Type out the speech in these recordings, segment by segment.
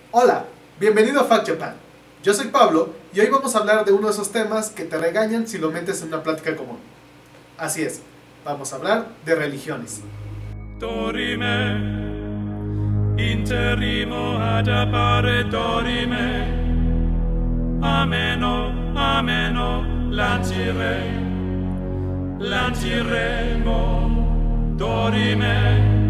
Hola, bienvenido a Fact Japan. Yo soy Pablo y hoy vamos a hablar de uno de esos temas que te regañan si lo metes en una plática común. Así es, vamos a hablar de religiones. Dorime, interrimo ad appare dorime, ameno, ameno, lantiremo, dorime.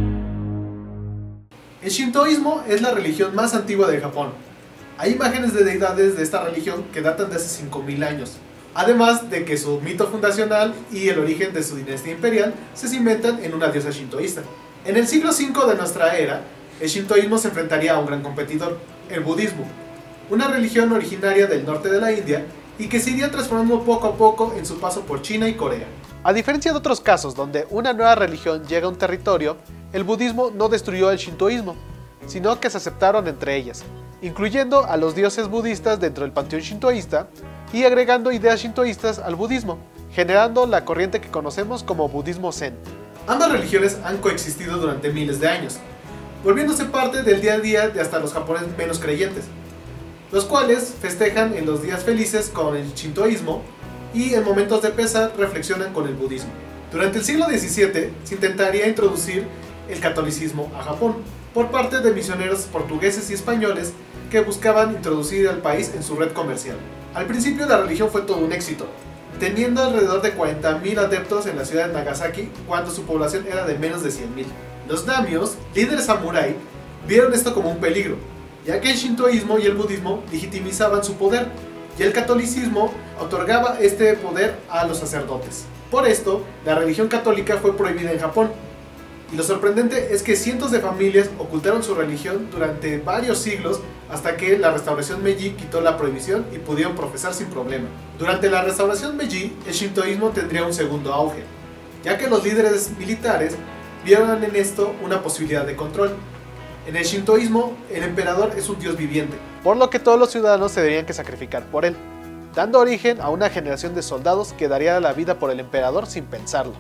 El shintoísmo es la religión más antigua de Japón. Hay imágenes de deidades de esta religión que datan de hace 5000 años. Además de que su mito fundacional y el origen de su dinastía imperial se cimentan en una diosa shintoísta. En el siglo V de nuestra era, el shintoísmo se enfrentaría a un gran competidor, el budismo, una religión originaria del norte de la India y que se iría transformando poco a poco en su paso por China y Corea. A diferencia de otros casos donde una nueva religión llega a un territorio, el budismo no destruyó el shintoísmo, sino que se aceptaron entre ellas, incluyendo a los dioses budistas dentro del panteón shintoísta y agregando ideas shintoístas al budismo, generando la corriente que conocemos como budismo zen. Ambas religiones han coexistido durante miles de años, volviéndose parte del día a día de hasta los japoneses menos creyentes, los cuales festejan en los días felices con el shintoísmo y en momentos de pesar reflexionan con el budismo. Durante el siglo XVII se intentaría introducir el catolicismo a Japón por parte de misioneros portugueses y españoles que buscaban introducir al país en su red comercial. Al principio la religión fue todo un éxito, teniendo alrededor de 40.000 adeptos en la ciudad de Nagasaki cuando su población era de menos de 100.000. Los daimyos, líderes samurái, vieron esto como un peligro, ya que el shintoísmo y el budismo legitimizaban su poder y el catolicismo otorgaba este poder a los sacerdotes. Por esto, la religión católica fue prohibida en Japón. Y lo sorprendente es que cientos de familias ocultaron su religión durante varios siglos hasta que la restauración Meiji quitó la prohibición y pudieron profesar sin problema. Durante la restauración Meiji, el shintoísmo tendría un segundo auge, ya que los líderes militares vieron en esto una posibilidad de control. En el shintoísmo, el emperador es un dios viviente, por lo que todos los ciudadanos se tendrían que sacrificar por él, dando origen a una generación de soldados que daría la vida por el emperador sin pensarlo.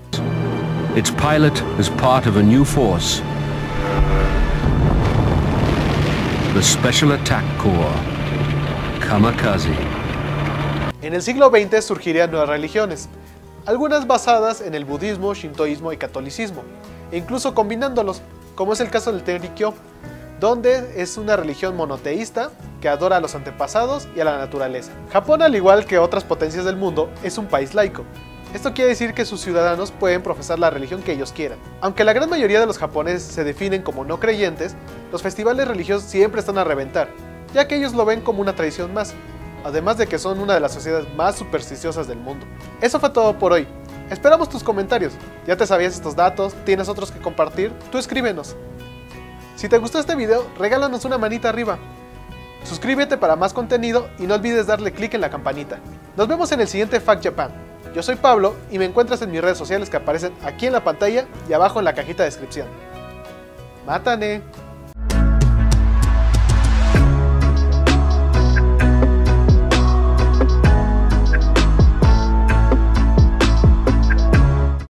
Its pilot is part of a new force, the Special Attack Corps, Kamikaze. En el siglo XX surgirían nuevas religiones, algunas basadas en el budismo, shintoísmo y catolicismo, e incluso combinándolos, como es el caso del Tenrikyo, donde es una religión monoteísta que adora a los antepasados y a la naturaleza. Japón, al igual que otras potencias del mundo, es un país laico. Esto quiere decir que sus ciudadanos pueden profesar la religión que ellos quieran. Aunque la gran mayoría de los japoneses se definen como no creyentes, los festivales religiosos siempre están a reventar, ya que ellos lo ven como una tradición más, además de que son una de las sociedades más supersticiosas del mundo. Eso fue todo por hoy. Esperamos tus comentarios. ¿Ya te sabías estos datos? ¿Tienes otros que compartir? Tú escríbenos. Si te gustó este video, regálanos una manita arriba. Suscríbete para más contenido y no olvides darle clic en la campanita. Nos vemos en el siguiente Fact Japan. Yo soy Pablo y me encuentras en mis redes sociales que aparecen aquí en la pantalla y abajo en la cajita de descripción. ¡Mátane!